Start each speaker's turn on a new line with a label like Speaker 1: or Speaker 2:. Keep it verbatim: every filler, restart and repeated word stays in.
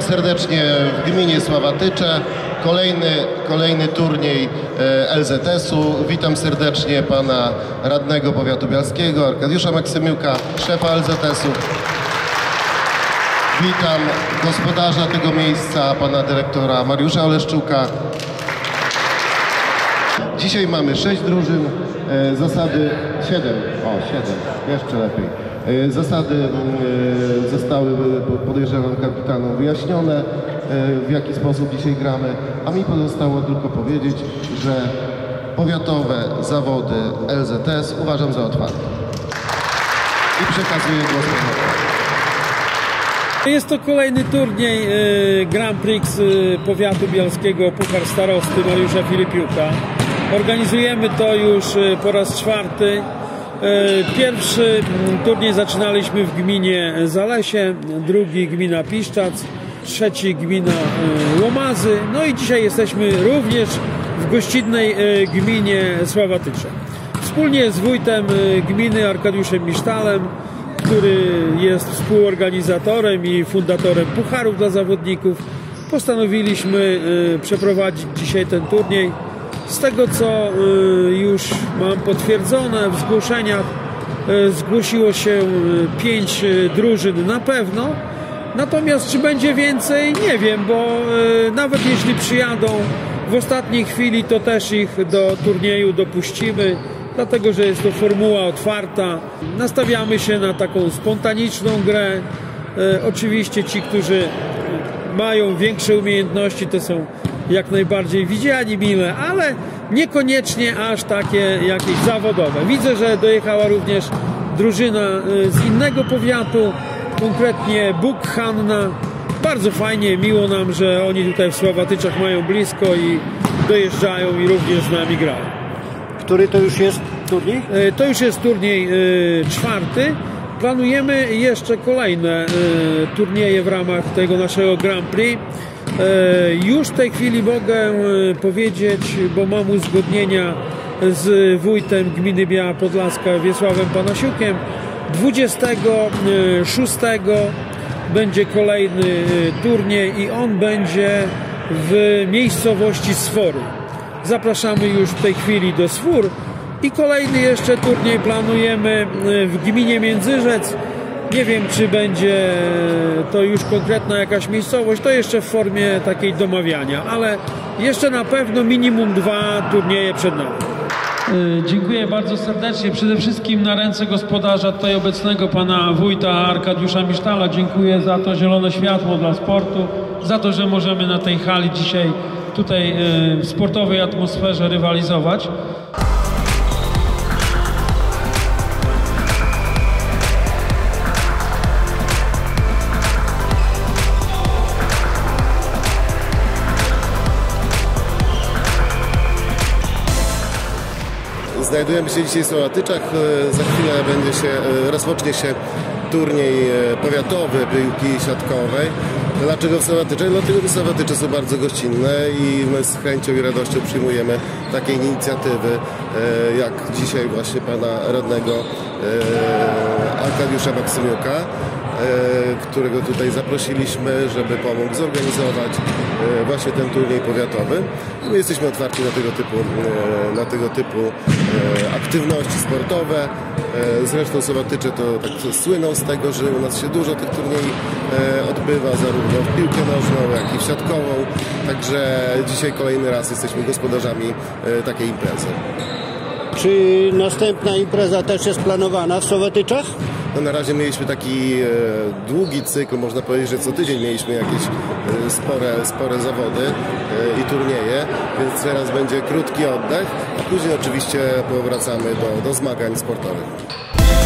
Speaker 1: serdecznie w gminie Sławatycze. Kolejny, kolejny turniej L Z S-u. Witam serdecznie pana radnego powiatu bialskiego, Arkadiusza Maksymiuka, szefa L Z S-u. Witam gospodarza tego miejsca, pana dyrektora Mariusza Oleszczuka. Dzisiaj mamy sześć drużyn, zasady siedem, o siedem, jeszcze lepiej. Zasady zostały, podejrzewam, kapitanom wyjaśnione, w jaki sposób dzisiaj gramy, a mi pozostało tylko powiedzieć, że powiatowe zawody L Z S uważam za otwarte. I przekazuję głos panu.
Speaker 2: Jest to kolejny turniej Grand Prix Powiatu Bialskiego, Puchar Starosty Mariusza Filipiuka. Organizujemy to już po raz czwarty. Pierwszy turniej zaczynaliśmy w gminie Zalesie, drugi gmina Piszczac, trzeci gmina Łomazy. No i dzisiaj jesteśmy również w gościnnej gminie Sławatycze. Wspólnie z wójtem gminy Arkadiuszem Misztalem, który jest współorganizatorem i fundatorem pucharów dla zawodników, postanowiliśmy przeprowadzić dzisiaj ten turniej. Z tego, co już mam potwierdzone w zgłoszeniach, zgłosiło się pięć drużyn na pewno. Natomiast czy będzie więcej, nie wiem, bo nawet jeśli przyjadą w ostatniej chwili, to też ich do turnieju dopuścimy, dlatego że jest to formuła otwarta. Nastawiamy się na taką spontaniczną grę. Oczywiście ci, którzy mają większe umiejętności, to są jak najbardziej widziani mile, ale niekoniecznie aż takie jakieś zawodowe. Widzę, że dojechała również drużyna z innego powiatu, konkretnie Bóg Hanna. Bardzo fajnie, miło nam, że oni tutaj w Sławatyczach mają blisko i dojeżdżają i również z nami grają.
Speaker 3: Który to już jest turniej?
Speaker 2: To już jest turniej czwarty. Planujemy jeszcze kolejne turnieje w ramach tego naszego Grand Prix. Już w tej chwili mogę powiedzieć, bo mam uzgodnienia z wójtem gminy Biała Podlaska Wiesławem Panasiukiem, dwudziestego szóstego będzie kolejny turniej i on będzie w miejscowości Sfory. Zapraszamy już w tej chwili do Sfór i kolejny jeszcze turniej planujemy w gminie Międzyrzec. Nie wiem, czy będzie to już konkretna jakaś miejscowość, to jeszcze w formie takiej domawiania, ale jeszcze na pewno minimum dwa turnieje przed nami.
Speaker 4: Dziękuję bardzo serdecznie. Przede wszystkim na ręce gospodarza tutaj obecnego pana wójta Arkadiusza Misztala. Dziękuję za to zielone światło dla sportu, za to, że możemy na tej hali dzisiaj tutaj w sportowej atmosferze rywalizować.
Speaker 1: Znajdujemy się dzisiaj w Sławatyczach. Za chwilę będzie się, rozpocznie się turniej powiatowy piłki siatkowej. Dlaczego w Sławatyczach? Dlatego, że Sławatycze są bardzo gościnne i my z chęcią i radością przyjmujemy takie inicjatywy, jak dzisiaj właśnie pana radnego Arkadiusza Maksymiuka, którego tutaj zaprosiliśmy, żeby pomógł zorganizować właśnie ten turniej powiatowy. My jesteśmy otwarci na tego typu, na tego typu aktywności sportowe. Zresztą Sławatycze to tak słyną z tego, że u nas się dużo tych turniej odbywa, zarówno w piłkę nożną, jak i w siatkową. Także dzisiaj kolejny raz jesteśmy gospodarzami takiej imprezy.
Speaker 3: Czy następna impreza też jest planowana w Sławatyczach?
Speaker 1: No na razie mieliśmy taki e, długi cykl, można powiedzieć, że co tydzień mieliśmy jakieś e, spore, spore zawody e, i turnieje, więc teraz będzie krótki oddech, a później oczywiście powracamy do, do zmagań sportowych.